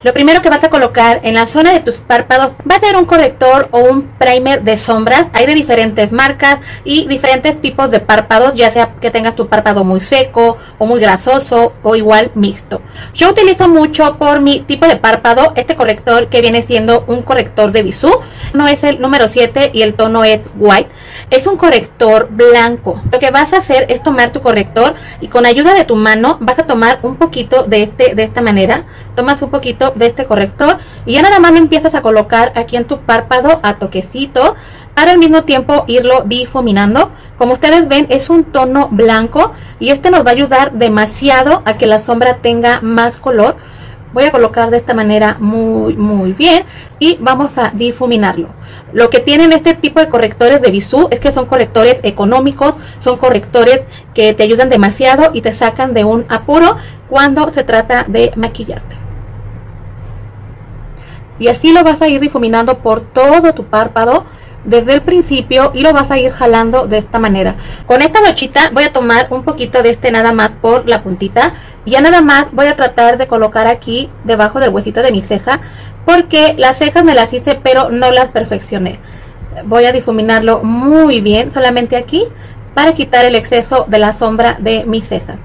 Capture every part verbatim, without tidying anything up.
Lo primero que vas a colocar en la zona de tus párpados va a ser un corrector o un primer de sombras. Hay de diferentes marcas y diferentes tipos de párpados, ya sea que tengas tu párpado muy seco o muy grasoso o igual mixto. Yo utilizo mucho por mi tipo de párpado este corrector que viene siendo un corrector de Bisú. No es el número siete y el tono es white. Es un corrector blanco. Lo que vas a hacer es tomar tu corrector y con ayuda de tu mano vas a tomar un poquito de este de esta manera. Tomas un poquito de este corrector y ya nada más lo empiezas a colocar aquí en tu párpado a toquecito para al mismo tiempo irlo difuminando. Como ustedes ven, es un tono blanco y este nos va a ayudar demasiado a que la sombra tenga más color. Voy a colocar de esta manera muy muy bien y vamos a difuminarlo. Lo que tienen este tipo de correctores de Bisú es que son correctores económicos, son correctores que te ayudan demasiado y te sacan de un apuro cuando se trata de maquillarte. Y así lo vas a ir difuminando por todo tu párpado desde el principio y lo vas a ir jalando de esta manera. Con esta brochita voy a tomar un poquito de este nada más por la puntita y ya nada más voy a tratar de colocar aquí debajo del huesito de mi ceja, porque las cejas me las hice pero no las perfeccioné. Voy a difuminarlo muy bien solamente aquí para quitar el exceso de la sombra de mis cejas.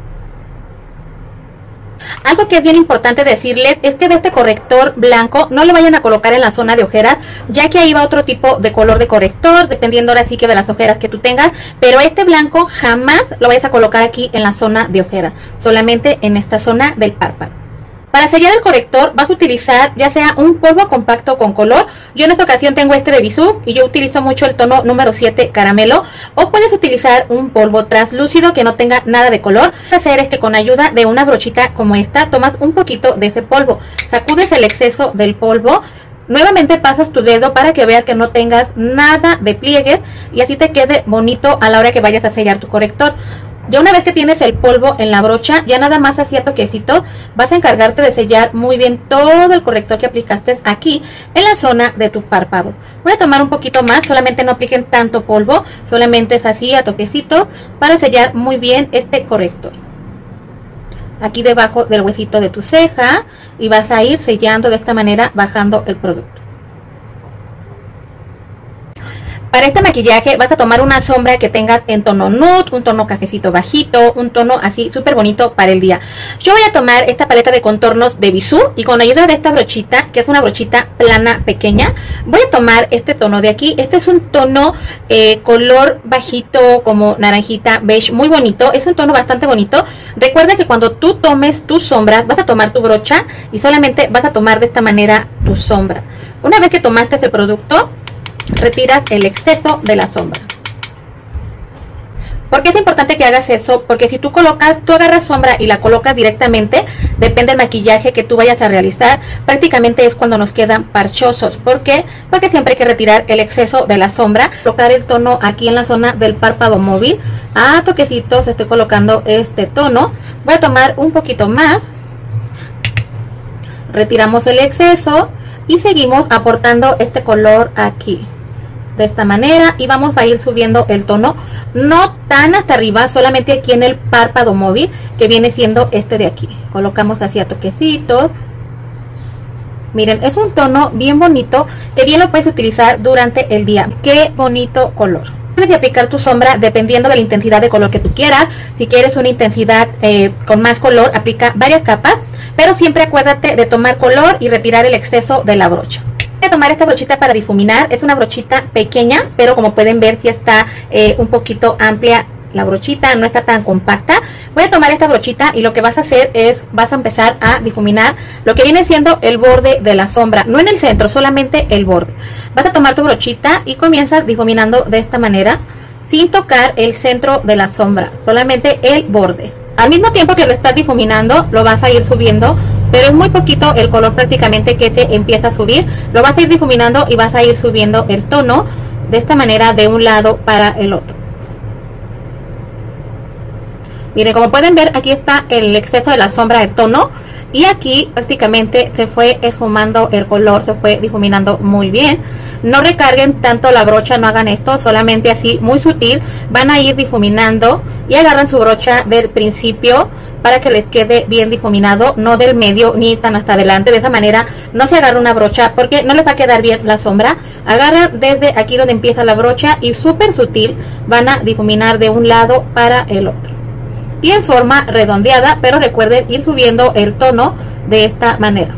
Algo que es bien importante decirles es que de este corrector blanco no lo vayan a colocar en la zona de ojeras, ya que ahí va otro tipo de color de corrector, dependiendo ahora sí que de las ojeras que tú tengas, pero este blanco jamás lo vayas a colocar aquí en la zona de ojeras, solamente en esta zona del párpado. Para sellar el corrector vas a utilizar ya sea un polvo compacto con color. Yo en esta ocasión tengo este de Bisú y yo utilizo mucho el tono número siete caramelo, o puedes utilizar un polvo translúcido que no tenga nada de color. Lo que vas a hacer es que con ayuda de una brochita como esta tomas un poquito de ese polvo, sacudes el exceso del polvo, nuevamente pasas tu dedo para que veas que no tengas nada de pliegues y así te quede bonito a la hora que vayas a sellar tu corrector. Ya una vez que tienes el polvo en la brocha, ya nada más así a toquecitos vas a encargarte de sellar muy bien todo el corrector que aplicaste aquí en la zona de tu párpado. Voy a tomar un poquito más, solamente no apliquen tanto polvo, solamente es así a toquecitos para sellar muy bien este corrector. Aquí debajo del huesito de tu ceja y vas a ir sellando de esta manera, bajando el producto. Para este maquillaje vas a tomar una sombra que tengas en tono nude, un tono cafecito bajito, un tono así súper bonito para el día. Yo voy a tomar esta paleta de contornos de Bisú y con ayuda de esta brochita, que es una brochita plana pequeña, voy a tomar este tono de aquí. Este es un tono eh, color bajito, como naranjita, beige, muy bonito. Es un tono bastante bonito. Recuerda que cuando tú tomes tus sombras, vas a tomar tu brocha y solamente vas a tomar de esta manera tu sombra. Una vez que tomaste ese producto, retiras el exceso de la sombra. ¿Por qué es importante que hagas eso? Porque si tú colocas, tú agarras sombra y la colocas directamente, depende del maquillaje que tú vayas a realizar, prácticamente es cuando nos quedan parchosos. ¿Por qué? Porque siempre hay que retirar el exceso de la sombra. Colocar el tono aquí en la zona del párpado móvil, a toquecitos estoy colocando este tono. Voy a tomar un poquito más, retiramos el exceso y seguimos aportando este color aquí de esta manera y vamos a ir subiendo el tono, no tan hasta arriba, solamente aquí en el párpado móvil, que viene siendo este de aquí. Colocamos así a toquecitos. Miren, es un tono bien bonito que bien lo puedes utilizar durante el día. Qué bonito color. Tienes que aplicar tu sombra dependiendo de la intensidad de color que tú quieras. Si quieres una intensidad eh, con más color, aplica varias capas, pero siempre acuérdate de tomar color y retirar el exceso de la brocha. Voy a tomar esta brochita para difuminar. Es una brochita pequeña, pero como pueden ver, si está eh, un poquito amplia la brochita, no está tan compacta. Voy a tomar esta brochita y lo que vas a hacer es, vas a empezar a difuminar lo que viene siendo el borde de la sombra, no en el centro, solamente el borde. Vas a tomar tu brochita y comienzas difuminando de esta manera, sin tocar el centro de la sombra, solamente el borde. Al mismo tiempo que lo estás difuminando, lo vas a ir subiendo, pero es muy poquito el color prácticamente que se empieza a subir. Lo vas a ir difuminando y vas a ir subiendo el tono de esta manera de un lado para el otro. Miren, como pueden ver, aquí está el exceso de la sombra del tono y aquí prácticamente se fue esfumando el color, se fue difuminando muy bien. No recarguen tanto la brocha, no hagan esto, solamente así muy sutil van a ir difuminando y agarran su brocha del principio para que les quede bien difuminado, no del medio ni tan hasta adelante. De esa manera no se agarra una brocha porque no les va a quedar bien la sombra. Agarran desde aquí donde empieza la brocha y súper sutil van a difuminar de un lado para el otro y en forma redondeada, pero recuerden ir subiendo el tono de esta manera.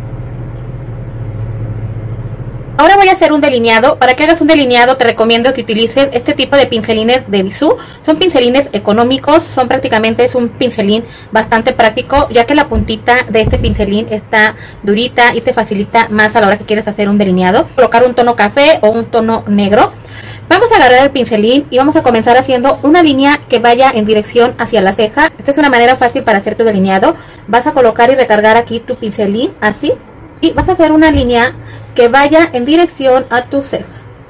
Ahora voy a hacer un delineado. Para que hagas un delineado te recomiendo que utilices este tipo de pincelines de Bisú. Son pincelines económicos, son prácticamente es un pincelín bastante práctico, ya que la puntita de este pincelín está durita y te facilita más a la hora que quieres hacer un delineado. Colocar un tono café o un tono negro. Vamos a agarrar el pincelín y vamos a comenzar haciendo una línea que vaya en dirección hacia la ceja. Esta es una manera fácil para hacer tu delineado. Vas a colocar y recargar aquí tu pincelín, así. Y vas a hacer una línea que vaya en dirección a tu ceja.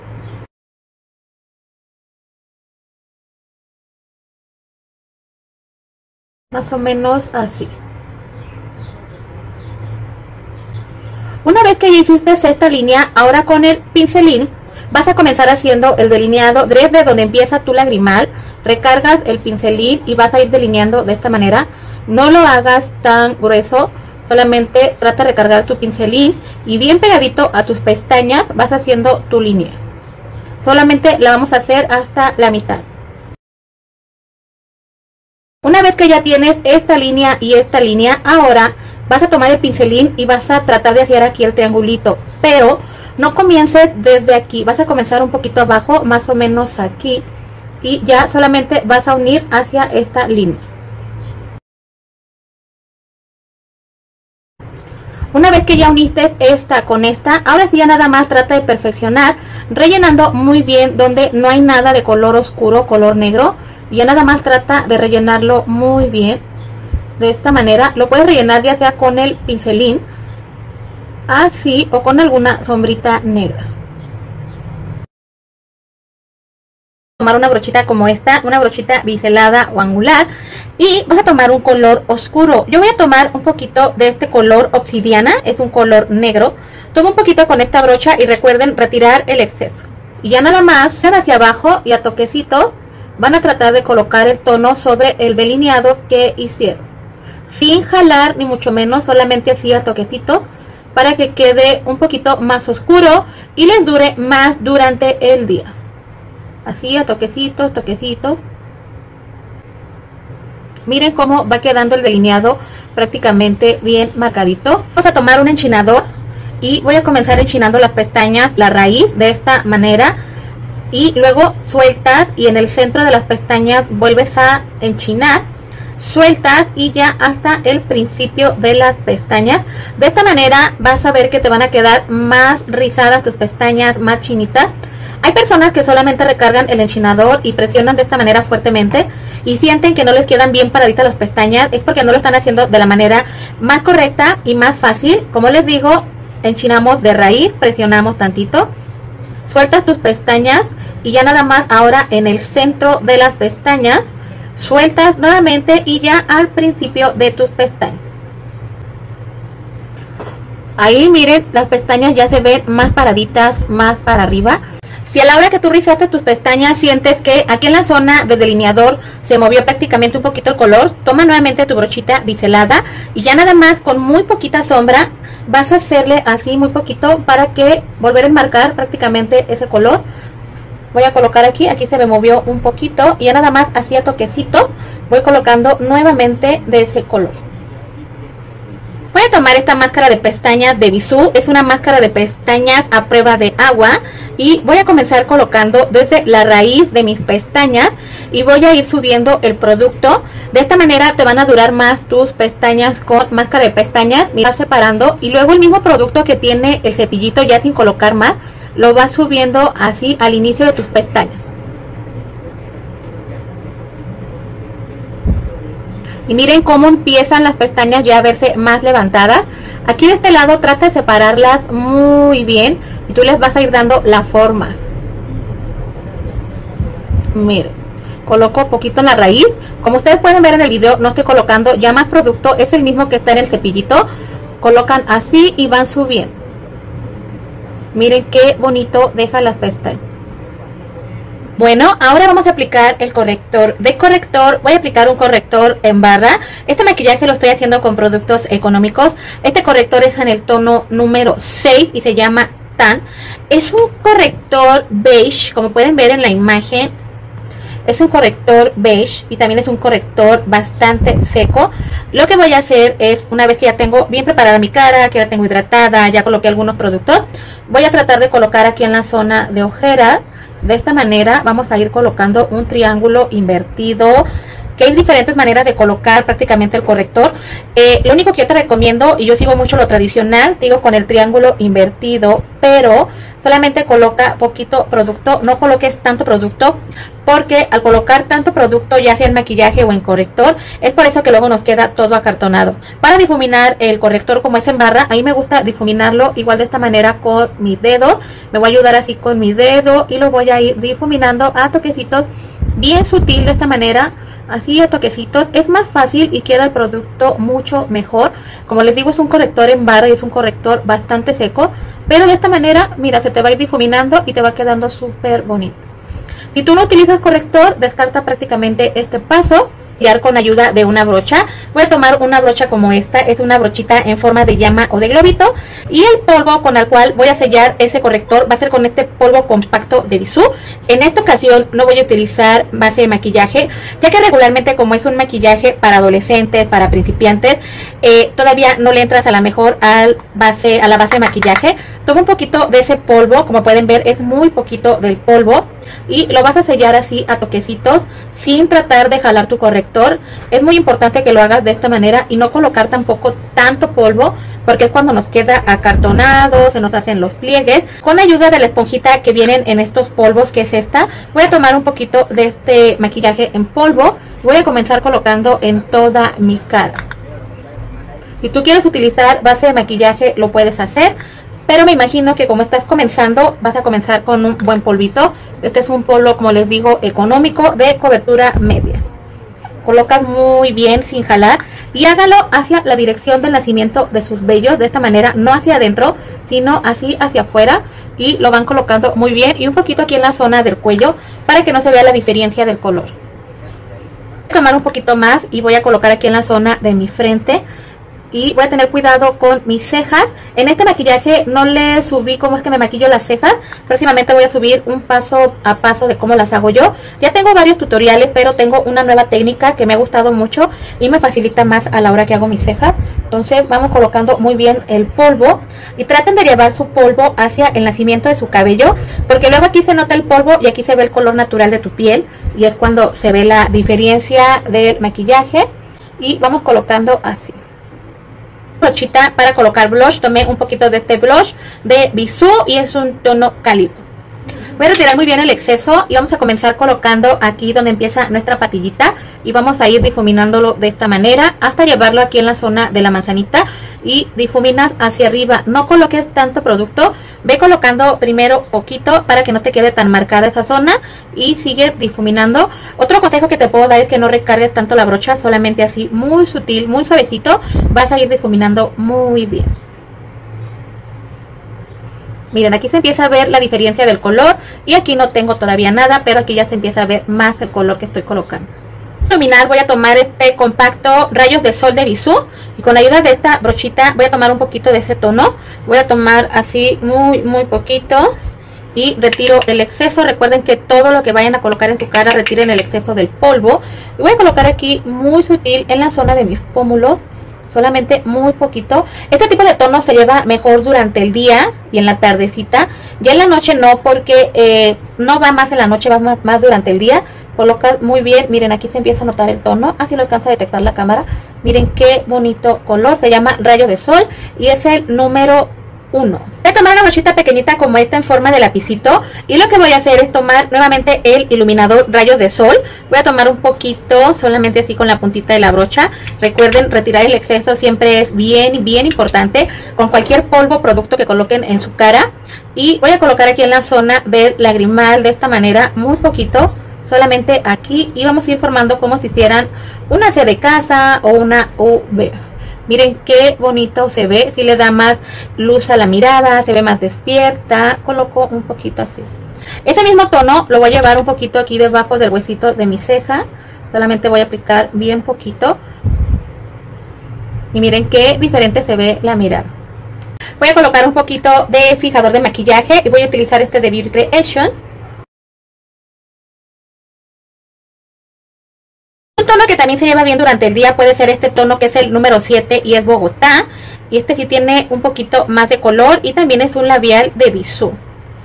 Más o menos así. Una vez que ya hiciste esta línea, ahora con el pincelín vas a comenzar haciendo el delineado desde donde empieza tu lagrimal. Recargas el pincelín y vas a ir delineando de esta manera. No lo hagas tan grueso, solamente trata de recargar tu pincelín y bien pegadito a tus pestañas vas haciendo tu línea. Solamente la vamos a hacer hasta la mitad. Una vez que ya tienes esta línea y esta línea, ahora vas a tomar el pincelín y vas a tratar de hacer aquí el triangulito, pero no comiences desde aquí, vas a comenzar un poquito abajo, más o menos aquí, y ya solamente vas a unir hacia esta línea. Una vez que ya uniste esta con esta, ahora sí ya nada más trata de perfeccionar, rellenando muy bien donde no hay nada de color oscuro, color negro. Ya nada más trata de rellenarlo muy bien. De esta manera lo puedes rellenar ya sea con el pincelín, así, o con alguna sombrita negra. Tomar una brochita como esta, una brochita biselada o angular, y vas a tomar un color oscuro. Yo voy a tomar un poquito de este color obsidiana, es un color negro. Tomo un poquito con esta brocha y recuerden retirar el exceso. Y ya nada más sean hacia abajo y a toquecito van a tratar de colocar el tono sobre el delineado que hicieron, sin jalar ni mucho menos, solamente así a toquecito, para que quede un poquito más oscuro y les dure más durante el día. Así a toquecitos, toquecitos. Miren cómo va quedando el delineado prácticamente bien marcadito. Vamos a tomar un enchinador y voy a comenzar enchinando las pestañas, la raíz de esta manera, y luego sueltas y en el centro de las pestañas vuelves a enchinar, sueltas y ya hasta el principio de las pestañas. De esta manera vas a ver que te van a quedar más rizadas tus pestañas, más chinitas. Hay personas que solamente recargan el enchinador y presionan de esta manera fuertemente y sienten que no les quedan bien paraditas las pestañas. Es porque no lo están haciendo de la manera más correcta y más fácil. Como les digo, enchinamos de raíz, presionamos tantito, sueltas tus pestañas y ya nada más ahora en el centro de las pestañas sueltas nuevamente y ya al principio de tus pestañas. Ahí miren, las pestañas ya se ven más paraditas, más para arriba. Si a la hora que tú rizaste tus pestañas sientes que aquí en la zona del delineador se movió prácticamente un poquito el color, toma nuevamente tu brochita biselada y ya nada más con muy poquita sombra vas a hacerle así muy poquito para que volver a enmarcar prácticamente ese color. Voy a colocar aquí, aquí se me movió un poquito y ya nada más así a toquecitos voy colocando nuevamente de ese color. Voy a tomar esta máscara de pestañas de Bisú, es una máscara de pestañas a prueba de agua y voy a comenzar colocando desde la raíz de mis pestañas y voy a ir subiendo el producto. De esta manera te van a durar más tus pestañas con máscara de pestañas. Mira, separando y luego el mismo producto que tiene el cepillito ya sin colocar más, lo vas subiendo así al inicio de tus pestañas. Y miren cómo empiezan las pestañas ya a verse más levantadas. Aquí de este lado trata de separarlas muy bien y tú les vas a ir dando la forma. Miren, coloco poquito en la raíz. Como ustedes pueden ver en el video, no estoy colocando ya más producto, es el mismo que está en el cepillito. Colocan así y van subiendo. Miren qué bonito deja las pestañas. Bueno, ahora vamos a aplicar el corrector. De corrector voy a aplicar un corrector en barra. Este maquillaje lo estoy haciendo con productos económicos. Este corrector es en el tono número seis y se llama Tan. Es un corrector beige, como pueden ver en la imagen. Es un corrector beige y también es un corrector bastante seco. Lo que voy a hacer es, una vez que ya tengo bien preparada mi cara, que ya tengo hidratada, ya coloqué algunos productos, voy a tratar de colocar aquí en la zona de ojera. De esta manera vamos a ir colocando un triángulo invertido, que hay diferentes maneras de colocar prácticamente el corrector. Eh, lo único que yo te recomiendo, y yo sigo mucho lo tradicional, digo con el triángulo invertido, pero solamente coloca poquito producto, no coloques tanto producto, porque al colocar tanto producto, ya sea en maquillaje o en corrector, es por eso que luego nos queda todo acartonado. Para difuminar el corrector como es en barra, a mí me gusta difuminarlo igual de esta manera con mis dedos. Me voy a ayudar así con mi dedo y lo voy a ir difuminando a toquecitos bien sutil de esta manera. Así a toquecitos, es más fácil y queda el producto mucho mejor. Como les digo, es un corrector en barra y es un corrector bastante seco, pero de esta manera, mira, se te va a ir difuminando y te va quedando súper bonito. Si tú no utilizas corrector, descarta prácticamente este paso. Con ayuda de una brocha, voy a tomar una brocha como esta, es una brochita en forma de llama o de globito, y el polvo con el cual voy a sellar ese corrector va a ser con este polvo compacto de Bisú. En esta ocasión no voy a utilizar base de maquillaje, ya que regularmente, como es un maquillaje para adolescentes, para principiantes, eh, todavía no le entras a la mejor al base, a la base de maquillaje. Toma un poquito de ese polvo, como pueden ver es muy poquito del polvo, y lo vas a sellar así a toquecitos, sin tratar de jalar tu corrector. Es muy importante que lo hagas de esta manera y no colocar tampoco tanto polvo, porque es cuando nos queda acartonado, se nos hacen los pliegues. Con ayuda de la esponjita que vienen en estos polvos, que es esta, voy a tomar un poquito de este maquillaje en polvo. Voy a comenzar colocando en toda mi cara. Si tú quieres utilizar base de maquillaje, lo puedes hacer, pero me imagino que como estás comenzando, vas a comenzar con un buen polvito. Este es un polvo, como les digo, económico, de cobertura media. Colocas muy bien sin jalar y hágalo hacia la dirección del nacimiento de sus vellos, de esta manera, no hacia adentro, sino así hacia afuera, y lo van colocando muy bien, y un poquito aquí en la zona del cuello para que no se vea la diferencia del color. Voy a tomar un poquito más y voy a colocar aquí en la zona de mi frente. Y voy a tener cuidado con mis cejas. En este maquillaje no le subí cómo es que me maquillo las cejas. Próximamente voy a subir un paso a paso de cómo las hago yo. Ya tengo varios tutoriales, pero tengo una nueva técnica que me ha gustado mucho y me facilita más a la hora que hago mis cejas. Entonces vamos colocando muy bien el polvo. Y traten de llevar su polvo hacia el nacimiento de su cabello, porque luego aquí se nota el polvo y aquí se ve el color natural de tu piel. Y es cuando se ve la diferencia del maquillaje. Y vamos colocando así. Brochita para colocar blush, tomé un poquito de este blush de Bisú y es un tono cálido. Voy a retirar muy bien el exceso y vamos a comenzar colocando aquí donde empieza nuestra patillita, y vamos a ir difuminándolo de esta manera hasta llevarlo aquí en la zona de la manzanita, y difuminas hacia arriba. No coloques tanto producto, ve colocando primero poquito para que no te quede tan marcada esa zona, y sigue difuminando. Otro consejo que te puedo dar es que no recargues tanto la brocha, solamente así muy sutil, muy suavecito, vas a ir difuminando muy bien. Miren, aquí se empieza a ver la diferencia del color, y aquí no tengo todavía nada, pero aquí ya se empieza a ver más el color que estoy colocando. Para iluminar voy a tomar este compacto Rayos de Sol de Bisú, y con ayuda de esta brochita voy a tomar un poquito de ese tono. Voy a tomar así muy muy poquito y retiro el exceso. Recuerden que todo lo que vayan a colocar en su cara, retiren el exceso del polvo. Y voy a colocar aquí muy sutil en la zona de mis pómulos, solamente muy poquito. Este tipo de tono se lleva mejor durante el día y en la tardecita. Ya en la noche no, porque eh, no va más en la noche, va más, más durante el día. Colocas muy bien. Miren, aquí se empieza a notar el tono, así lo alcanza a detectar la cámara. Miren qué bonito color, se llama Rayo de Sol y es el número uno. Voy a tomar una brochita pequeñita como esta en forma de lapicito, y lo que voy a hacer es tomar nuevamente el iluminador Rayos de Sol. Voy a tomar un poquito, solamente así con la puntita de la brocha. Recuerden, retirar el exceso siempre es bien, bien importante con cualquier polvo o producto que coloquen en su cara. Y voy a colocar aquí en la zona del lagrimal de esta manera, muy poquito, solamente aquí, y vamos a ir formando como si hicieran una C de casa o una V. Miren qué bonito se ve, si le da más luz a la mirada, se ve más despierta. Coloco un poquito así. Ese mismo tono lo voy a llevar un poquito aquí debajo del huesito de mi ceja. Solamente voy a aplicar bien poquito. Y miren qué diferente se ve la mirada. Voy a colocar un poquito de fijador de maquillaje y voy a utilizar este de Beauty Creation. Un tono que también se lleva bien durante el día puede ser este tono, que es el número siete y es Bogotá. Y este sí tiene un poquito más de color y también es un labial de Bisú.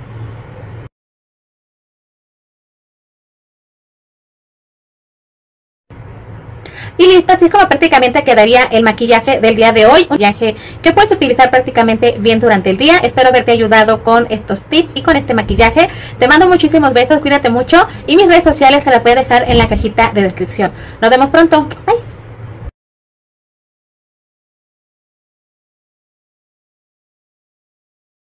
Y listo, así es como prácticamente quedaría el maquillaje del día de hoy. Un maquillaje que puedes utilizar prácticamente bien durante el día. Espero haberte ayudado con estos tips y con este maquillaje. Te mando muchísimos besos, cuídate mucho. Y mis redes sociales se las voy a dejar en la cajita de descripción. Nos vemos pronto. Bye.